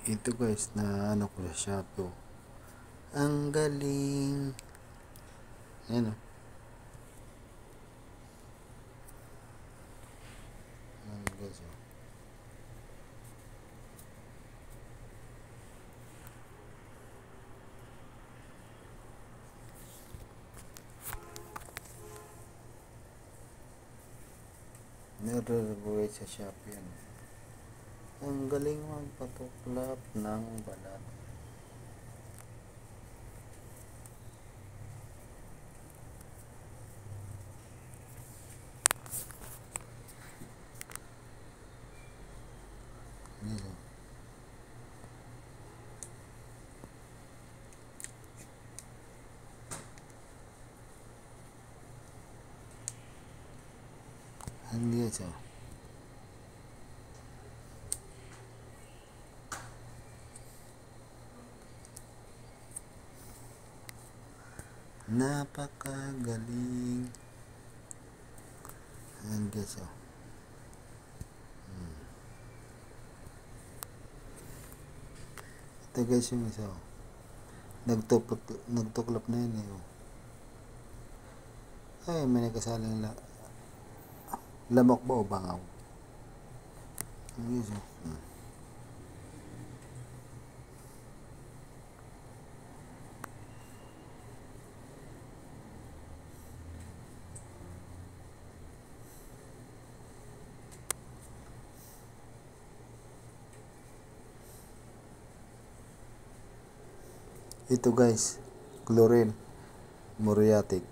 Ito guys, na ano ko sa Shopee. Ang galing. Ayan o. Ayan guys o. Nire-review sa Shopee yan. Ang galing magpatuklap ng balat. Ayan o. Ayan guys o. Napakagaling. Ayan guys o. Ito guys yung isa o. Nagtuklap na yun eh o. Ay, may nagkasaling lamok ba o bangaw? Ayan guys o. Ito guys, chlorine muriatic.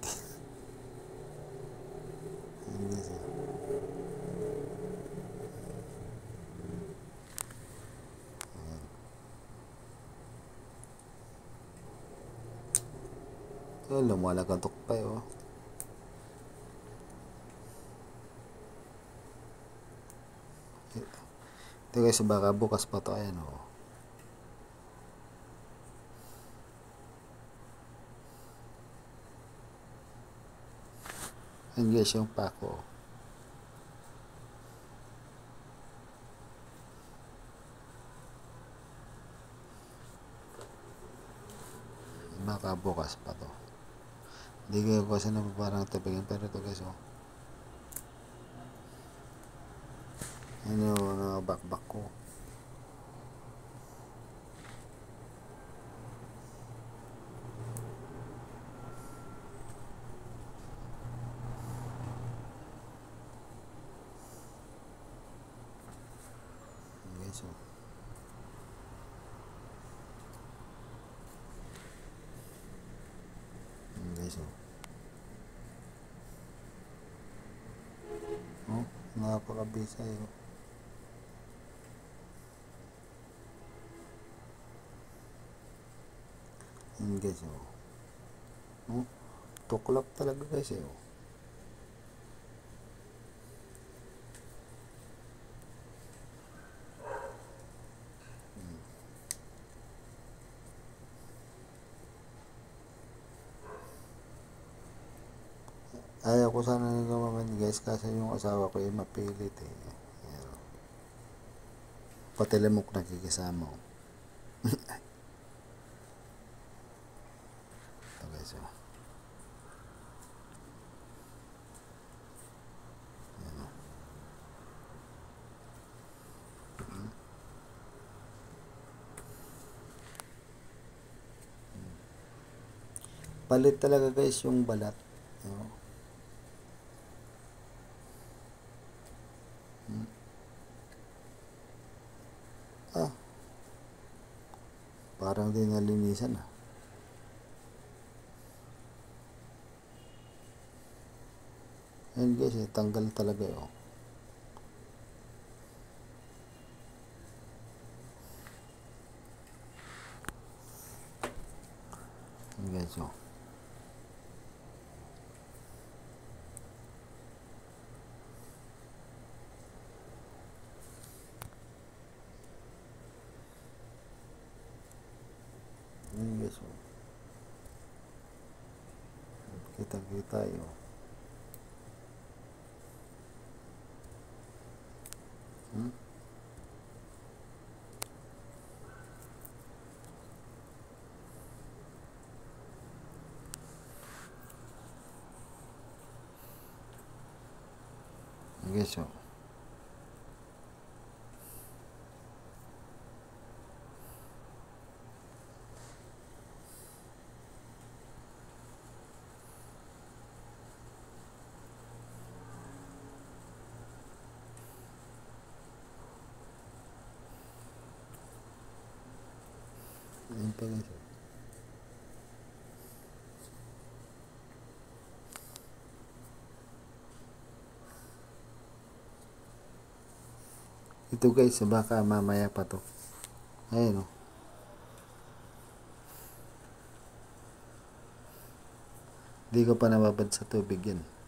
Oh, lumalagatok pa eh oh. Ito guys, baka bukas pa to. Ayan oh. Ayan guys yung pako. Baka bukas pa to. Hindi kayo kasi na parang tabingin, pero ito guys oh. Ano yung bakbak ko. Guys oh. Guys oh. Oh, napakabisa eh oh. Guys oh. Oh, tuklap talaga guys eh oh. Ayaw ko sana nang gumaman guys, kasi yung asawa ko ay mapilit eh. Ayan. Pati lamok nakikisama oh. Ito guys oh. Ayan oh. Palit talaga guys yung balat. Ayan oh. Ah, parang di nalinisan ah. Ayan guys eh, tanggal talaga eh oh. Ayan guys oh. Ayan guys oh. Kita-kita eh oh. guys, oh. Ayan pa guys, oh. Ito guys, baka mamaya pa to. Ayan, oh. Di ko pa nababad sa tubig yan.